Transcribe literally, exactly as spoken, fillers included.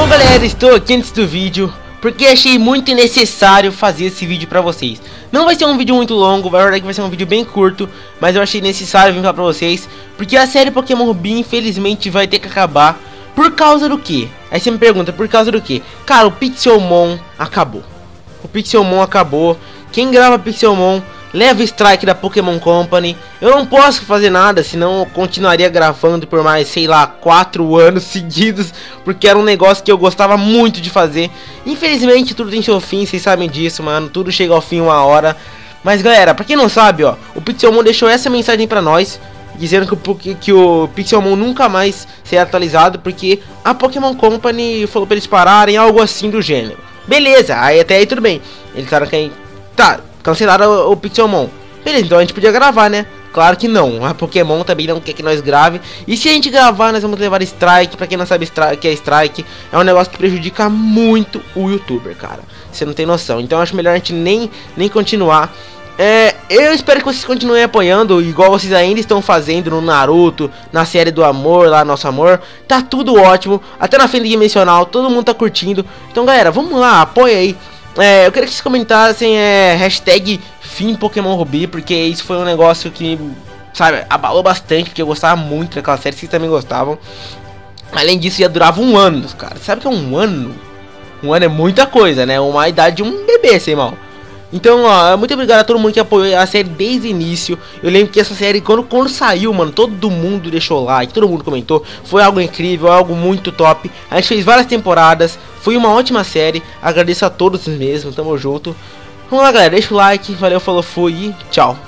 Então galera, estou aqui antes do vídeo porque achei muito necessário fazer esse vídeo pra vocês. Não vai ser um vídeo muito longo, vai verdade que vai ser um vídeo bem curto, mas eu achei necessário vir falar pra vocês, porque a série Pokémon Ruby infelizmente vai ter que acabar. Por causa do que? Aí você me pergunta, por causa do que? Cara, o Pixelmon acabou. O Pixelmon acabou. Quem grava Pixelmon leva strike da Pokémon Company. Eu não posso fazer nada, senão eu continuaria gravando por mais, sei lá, quatro anos seguidos, porque era um negócio que eu gostava muito de fazer. Infelizmente tudo tem seu fim, vocês sabem disso, mano. Tudo chega ao fim uma hora. Mas galera, pra quem não sabe, ó, o Pixelmon deixou essa mensagem pra nós, dizendo que o, que o Pixelmon nunca mais será atualizado, porque a Pokémon Company falou pra eles pararem, algo assim do gênero. Beleza, aí até aí tudo bem. Eles falaram que... Tá, cancelaram o, o Pixelmon. Beleza, então a gente podia gravar, né? Claro que não, a Pokémon também não quer que nós grave. E se a gente gravar, nós vamos levar strike. Pra quem não sabe o que é strike, é um negócio que prejudica muito o youtuber, cara. Você não tem noção, então eu acho melhor a gente nem, nem continuar. É, eu espero que vocês continuem apoiando, igual vocês ainda estão fazendo no Naruto, na série do amor, lá, Nosso Amor. Tá tudo ótimo, até na fenda dimensional, todo mundo tá curtindo. Então galera, vamos lá, apoia aí. É, eu queria que vocês comentassem é, hashtag fim Pokémon Ruby, porque isso foi um negócio que, sabe, abalou bastante, porque eu gostava muito daquela série, vocês também gostavam. Além disso, já durava um ano, cara. Sabe o que é um ano? Um ano é muita coisa, né? Uma idade de um bebê, sem mal. Então, ó, muito obrigado a todo mundo que apoiou a série desde o início. Eu lembro que essa série, quando, quando saiu, mano, todo mundo deixou like, todo mundo comentou. Foi algo incrível, algo muito top. A gente fez várias temporadas, foi uma ótima série. Agradeço a todos mesmo, tamo junto. Vamos lá, galera, deixa o like, valeu, falou, fui e tchau.